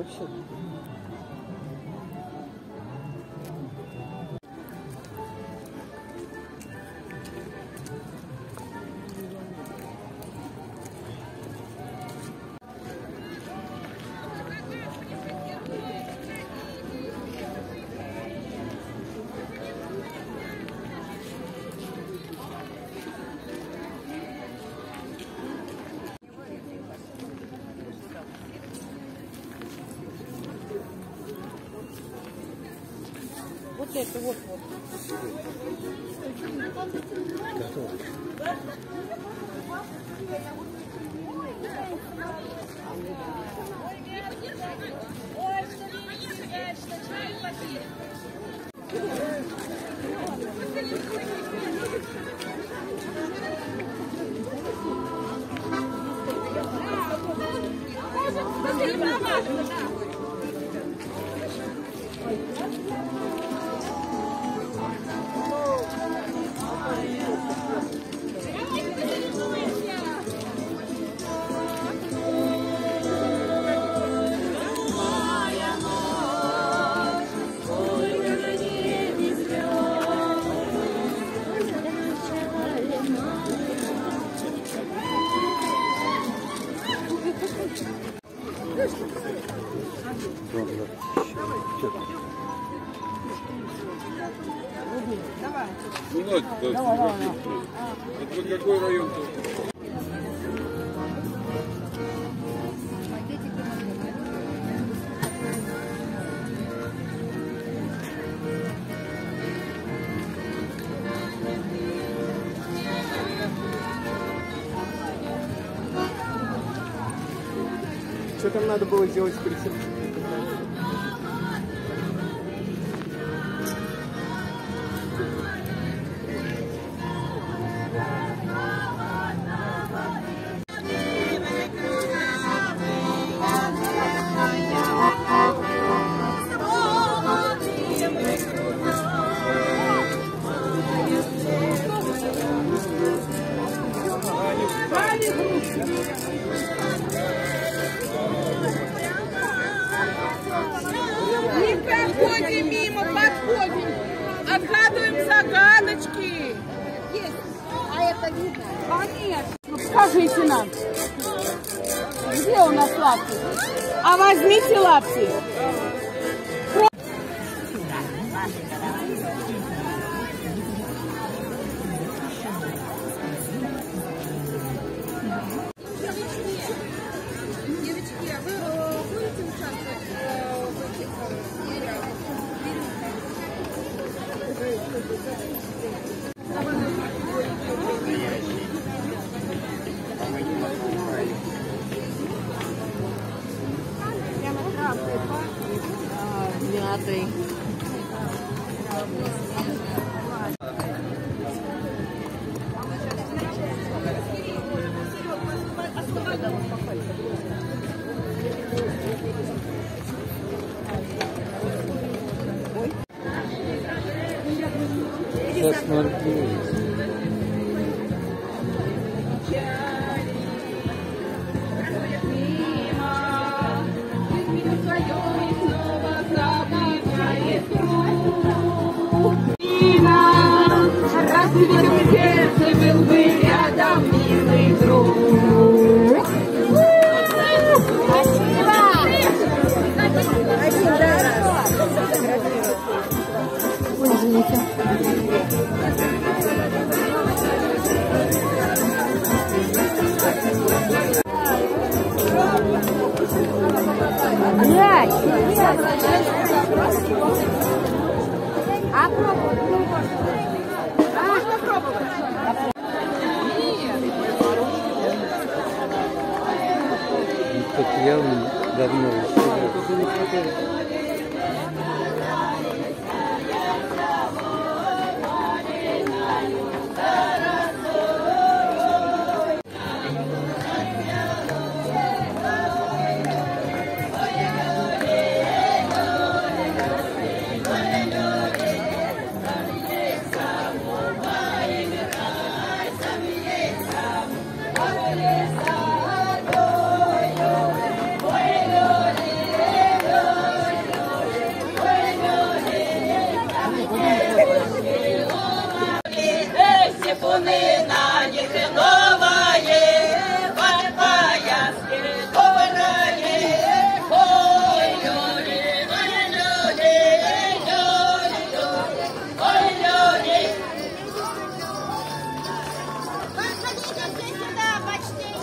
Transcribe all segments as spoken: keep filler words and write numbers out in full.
вообще. Вот это вот вот. Готово. Ну, давай, давай. Это вы какой район? Что там надо было сделать в прицеп? Не проходим мимо, подходим. Отгадываем загадочки. Есть. А это видно? Конечно. Ну, скажите нам, где у нас лапти? А возьмите лапти. Девочки, а вы будете участвовать в этих играх? Мятый. Посмотри. Разбитым сердце был бы рядом милый друг. Спасибо! Один раз. Ой, извините. Блядь! А пробуй. Можно пробовать? Так явно давно еще. зипуны на них новое, вот пояски добрые. Ой, люди, ой, люди, люди, ой, люди. Подходите все сюда, почти.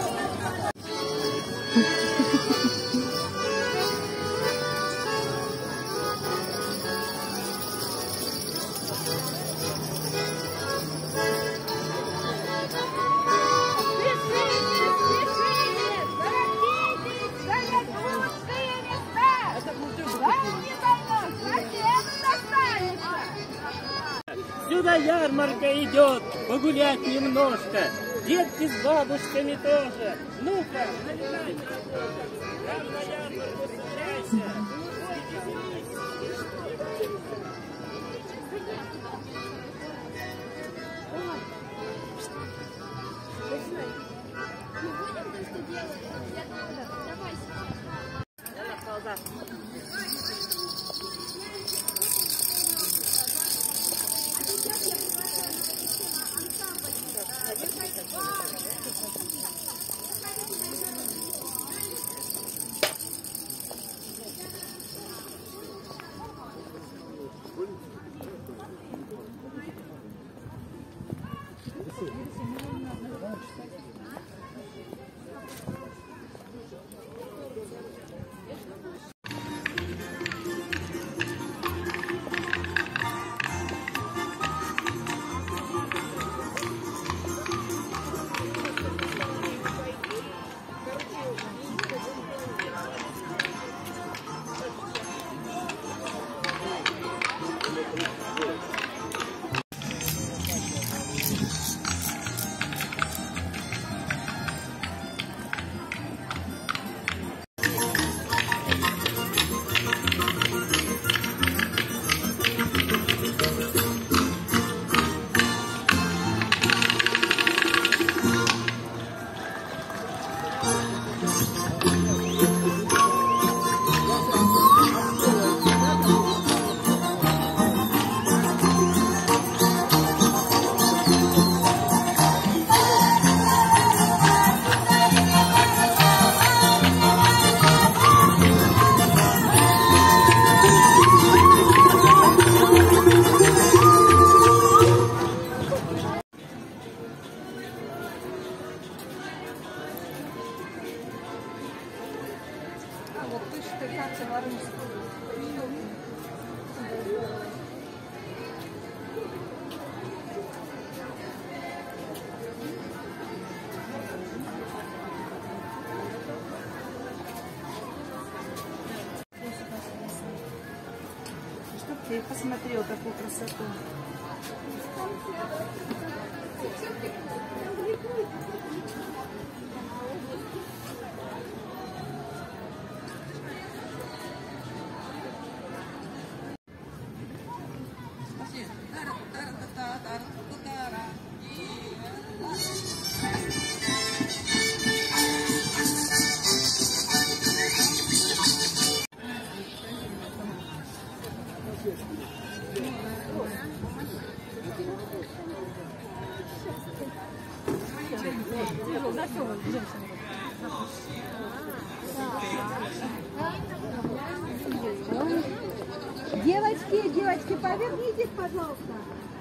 Сюда ярмарка идет, погулять немножко. Детки с бабушками тоже. Ну-ка, налетай. Там на ярмарку собирайся. Чтоб ты посмотрел такую красоту. Девочки, девочки, повернитесь, пожалуйста.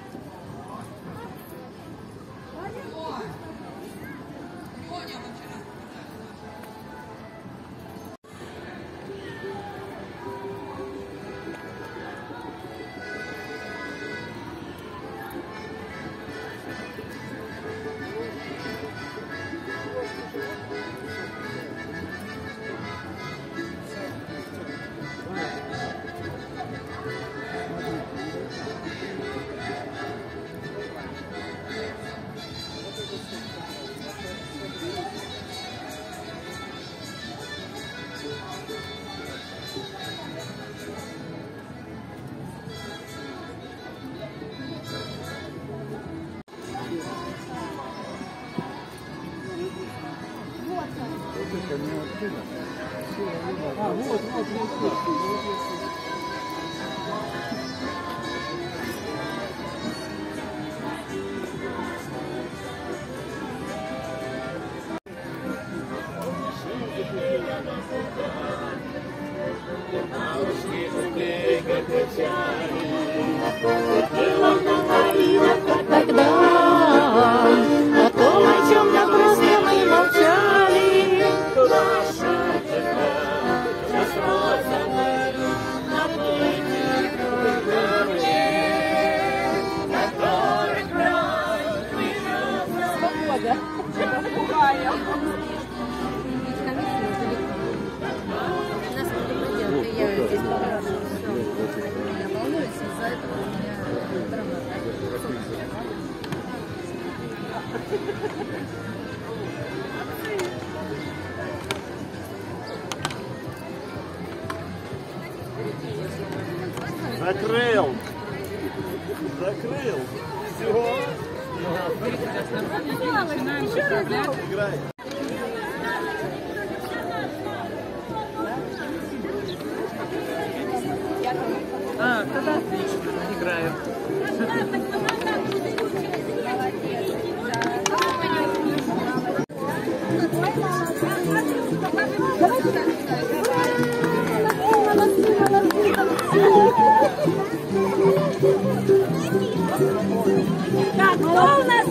А, вот, вот, вот, вот. да? Попугаем. Нас предупредят, и я здесь погражу. Я волнуюсь, из-за этого у меня драма. Закрыл. Закрыл. Все. Играй. А, тогда отлично, играю. Так, кто у нас?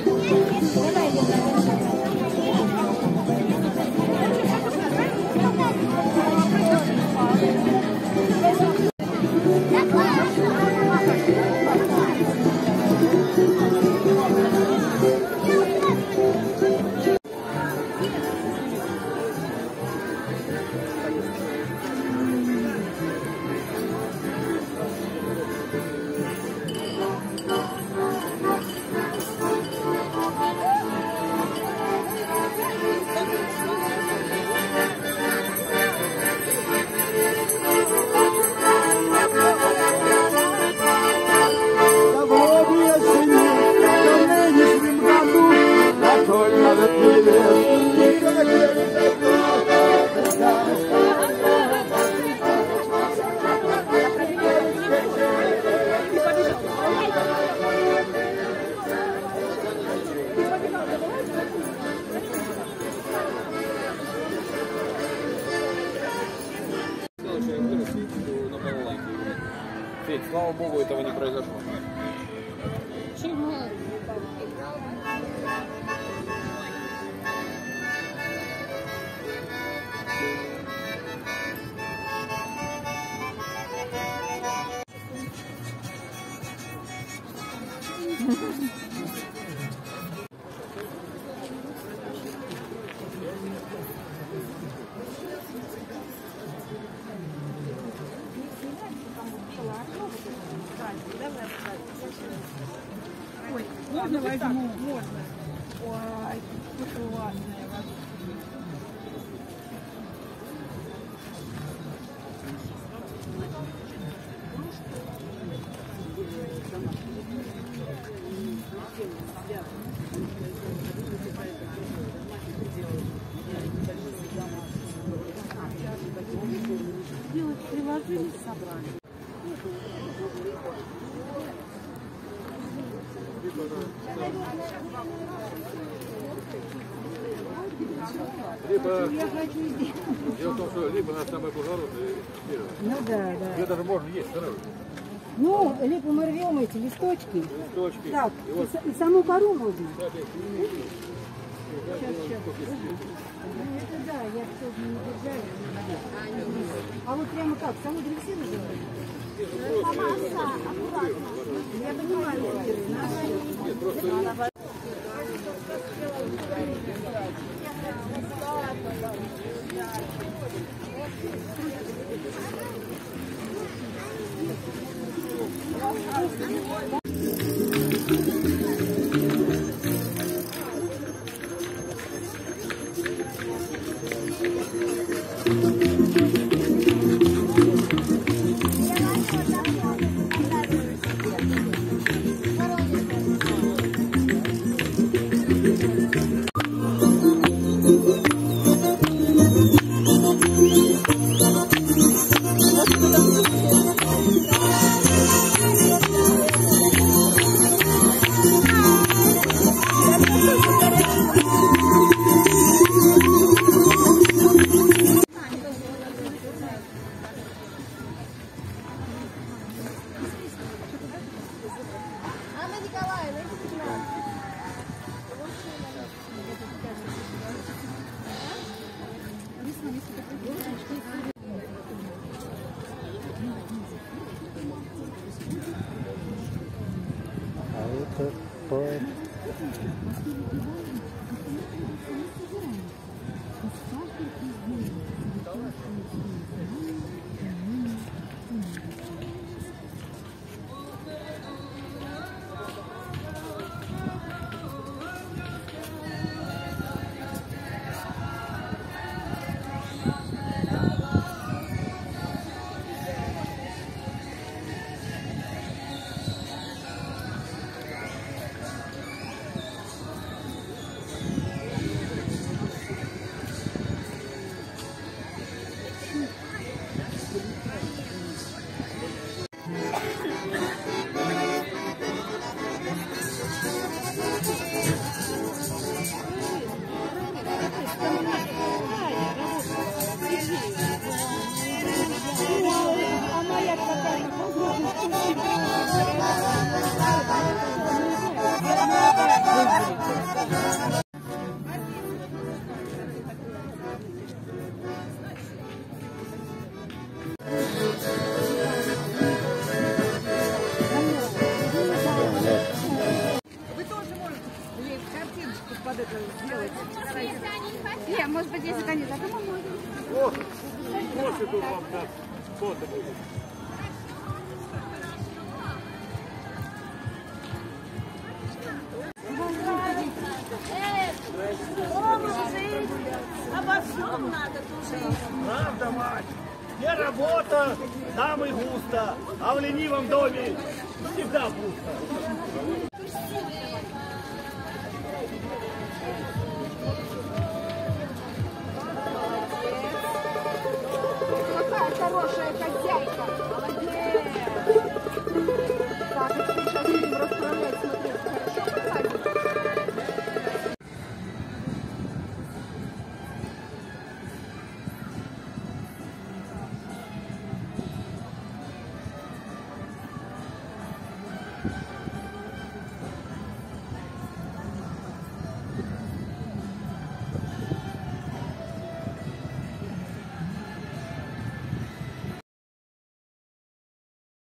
Федь, слава богу, этого не произошло. Чего? Ой, можно возьму? Можно. Ой, какое классное вообще. Сделать приложение, собрали. Либо, дело в том, что либо на самой благородной дерево. Ну да, да. Ее даже можно есть сразу. Ну, либо мы рвем эти листочки. Листочки. Так, И и, вот, с- и саму кору можно. кстати, Сейчас, сейчас. Ну, это да, я все не держали. А вот прямо как? Саму древесину делали? Масса, аккуратно. Я понимаю, надо. под это сделать. Не, может быть, если кандидат, то мы можем. О, кофе тут вам даст. Фото будет. Обо всем надо тужить. Правда, мать? Где работа, там и густо, а в ленивом доме всегда пусто. Какая хорошая хозяйка. Молодец. Так, это ты сейчас будем расправлять, смотри, хорошо проходит.